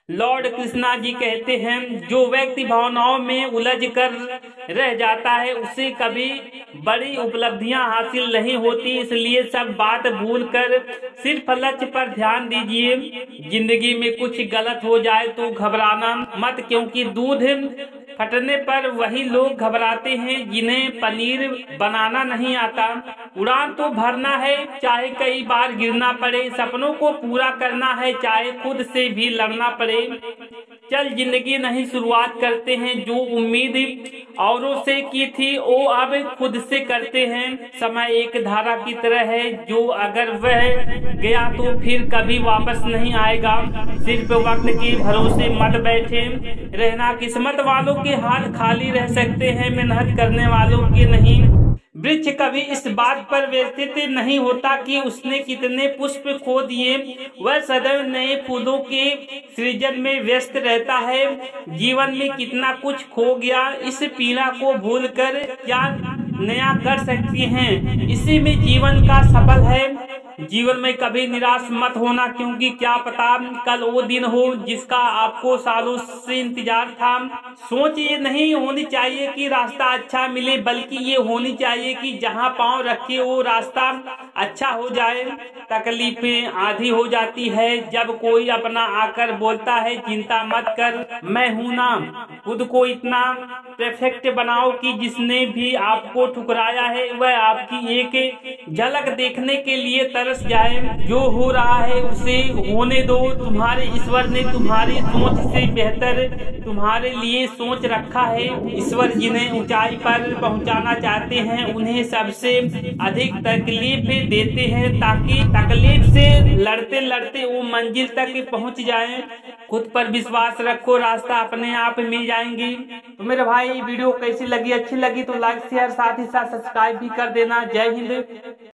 Lord Krishna ji कहते हैं, जो व्यक्ति भावनाओं में उलझ कर रह जाता है उसे कभी बड़ी उपलब्धियां हासिल नहीं होती। इसलिए सब बात भूल कर सिर्फ लक्ष्य पर ध्यान दीजिए। जिंदगी में कुछ गलत हो जाए तो घबराना मत, क्योंकि दूध फटने पर वही लोग घबराते हैं जिन्हें पनीर बनाना नहीं आता। उड़ान तो भरना है, चाहे कई बार गिरना पड़े। सपनों को पूरा करना है, चाहे खुद से भी लड़ना पड़े। चल जिंदगी नहीं शुरुआत करते हैं, जो उम्मीद औरों से की थी वो अब खुद से करते हैं। समय एक धारा की तरह है, जो अगर वह गया तो फिर कभी वापस नहीं आएगा। सिर्फ वक्त के भरोसे मत बैठे रहना, किस्मत वालों के हाथ खाली रह सकते हैं, मेहनत करने वालों के नहीं। वृक्ष कभी इस बात पर व्यथित नहीं होता कि उसने कितने पुष्प खो दिए, वह सदैव नए फूलों के सृजन में व्यस्त रहता है। जीवन में कितना कुछ खो गया, इस पीड़ा को भूलकर क्या नया कर सकती हैं, इसी में जीवन का सफल है। जीवन में कभी निराश मत होना, क्योंकि क्या पता कल वो दिन हो जिसका आपको सालों से इंतजार था। सोच ये नहीं होनी चाहिए कि रास्ता अच्छा मिले, बल्कि ये होनी चाहिए कि जहाँ पांव रखे वो रास्ता अच्छा हो जाए। तकलीफें आधी हो जाती है जब कोई अपना आकर बोलता है, चिंता मत कर, मैं हूं ना। खुद को इतना परफेक्ट बनाओ कि जिसने भी आपको ठुकराया है वह आपकी एक झलक देखने के लिए तरस जाए। जो हो रहा है उसे होने दो, तुम्हारे ईश्वर ने तुम्हारी सोच से बेहतर तुम्हारे लिए सोच रखा है। ईश्वर जिन्हें ऊंचाई पर पहुंचाना चाहते हैं उन्हें सबसे अधिक तकलीफ देते हैं, ताकि तकलीफ से लड़ते लड़ते वो मंजिल तक पहुंच जाएं। खुद पर विश्वास रखो, रास्ता अपने आप मिल जाएंगी। तो मेरे भाई वीडियो कैसी लगी, अच्छी लगी तो लाइक शेयर साथ ही साथ सब्सक्राइब भी कर देना। जय हिंद।